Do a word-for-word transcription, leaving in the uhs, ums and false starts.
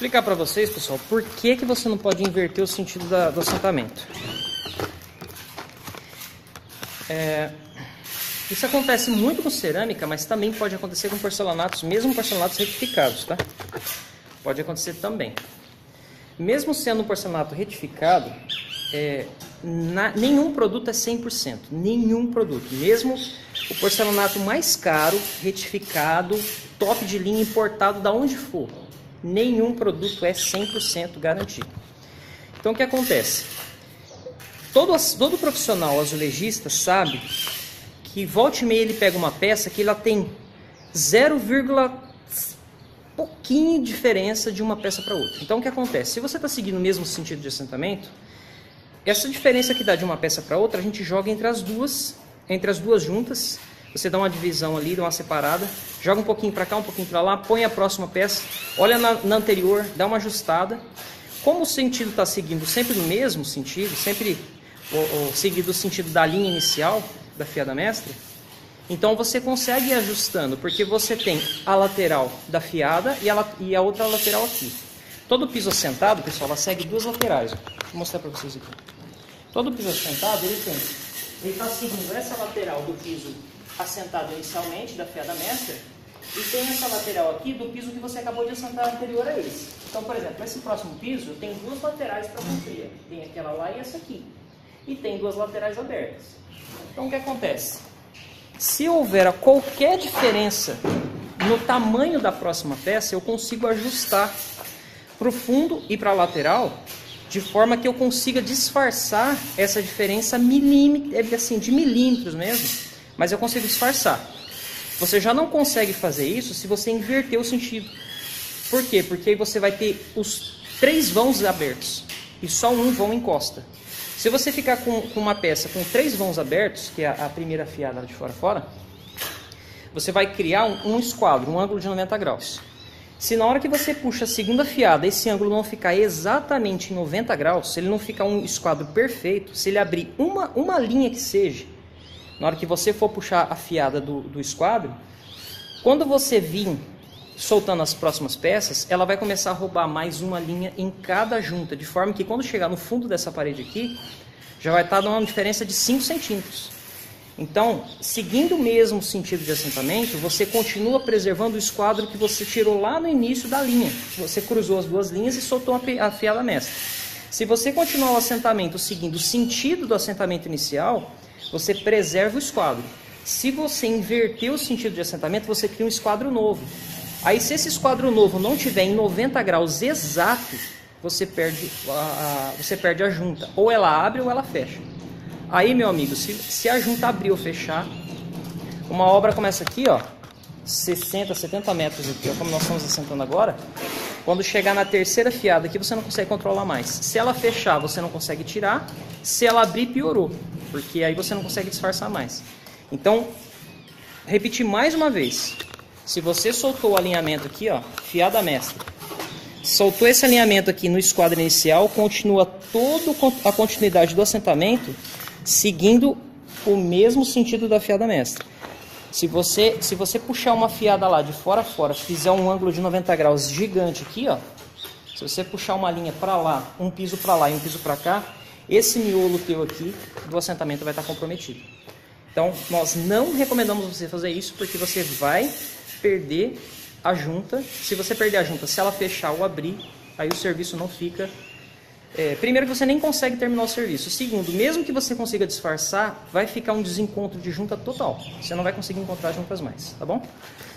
explicar para vocês, pessoal, por que, que você não pode inverter o sentido da, do assentamento. É, isso acontece muito com cerâmica, mas também pode acontecer com porcelanatos, mesmo porcelanatos retificados, tá? Pode acontecer também. Mesmo sendo um porcelanato retificado, é, na, nenhum produto é cem por cento. Nenhum produto. Mesmo o porcelanato mais caro, retificado, top de linha, importado da onde for, nenhum produto é cem por cento garantido. Então o que acontece? Todo, todo profissional azulejista sabe que volta e meia ele pega uma peça que ela tem zero, pouquinho de diferença de uma peça para outra. Então o que acontece? Se você está seguindo o mesmo sentido de assentamento, essa diferença que dá de uma peça para outra, a gente joga entre as duas, entre as duas juntas. Você dá uma divisão ali, dá uma separada, joga um pouquinho para cá, um pouquinho para lá, põe a próxima peça, olha na, na anterior, dá uma ajustada. Como o sentido está seguindo sempre no mesmo sentido, sempre o, o, seguido o sentido da linha inicial da fiada mestra, então você consegue ir ajustando, porque você tem a lateral da fiada e a, e a outra lateral aqui. Todo piso assentado, pessoal, ela segue duas laterais. Ó. Vou mostrar para vocês aqui. Todo piso assentado, ele tem, ele está seguindo essa lateral do piso assentado inicialmente, da fiada mestra, e tem essa lateral aqui do piso que você acabou de assentar anterior a esse. Então, por exemplo, esse próximo piso tem duas laterais para cumprir. Tem aquela lá e essa aqui. E tem duas laterais abertas. Então, o que acontece? Se houver qualquer diferença no tamanho da próxima peça, eu consigo ajustar para o fundo e para a lateral, de forma que eu consiga disfarçar essa diferença milímetro, assim, de milímetros mesmo, mas eu consigo disfarçar. Você já não consegue fazer isso se você inverter o sentido. Por quê? Porque aí você vai ter os três vãos abertos e só um vão encosta. Se você ficar com, com uma peça com três vãos abertos, que é a, a primeira fiada de fora a fora, você vai criar um, um esquadro, um ângulo de noventa graus. Se na hora que você puxa a segunda fiada, esse ângulo não ficar exatamente em noventa graus, se ele não ficar um esquadro perfeito, se ele abrir uma, uma linha que seja, na hora que você for puxar a fiada do, do esquadro, quando você vir soltando as próximas peças, ela vai começar a roubar mais uma linha em cada junta, de forma que quando chegar no fundo dessa parede aqui, já vai estar dando uma diferença de cinco centímetros. Então, seguindo o mesmo sentido de assentamento, você continua preservando o esquadro que você tirou lá no início da linha. Você cruzou as duas linhas e soltou a fiada mestra. Se você continuar o assentamento seguindo o sentido do assentamento inicial, você preserva o esquadro. Se você inverter o sentido de assentamento, você cria um esquadro novo. Aí, se esse esquadro novo não tiver em noventa graus exato, você perde a, a, você perde a junta. Ou ela abre ou ela fecha. Aí, meu amigo, se, se a junta abrir ou fechar, uma obra começa aqui, ó, sessenta, setenta metros aqui, ó, como nós estamos assentando agora. Quando chegar na terceira fiada aqui, você não consegue controlar mais. Se ela fechar, você não consegue tirar. Se ela abrir, piorou, porque aí você não consegue disfarçar mais. Então, repetir mais uma vez. Se você soltou o alinhamento aqui, ó, fiada mestra, soltou esse alinhamento aqui no esquadro inicial, continua toda a continuidade do assentamento, seguindo o mesmo sentido da fiada mestra. Se você, se você puxar uma fiada lá de fora a fora, fizer um ângulo de noventa graus gigante aqui, ó, se você puxar uma linha para lá, um piso para lá e um piso para cá, esse miolo teu aqui do assentamento vai estar comprometido. Então, nós não recomendamos você fazer isso, porque você vai perder a junta. Se você perder a junta, se ela fechar ou abrir, aí o serviço não fica... É, primeiro que você nem consegue terminar o serviço. Segundo, mesmo que você consiga disfarçar, vai ficar um desencontro de junta total. Você não vai conseguir encontrar juntas mais, tá bom?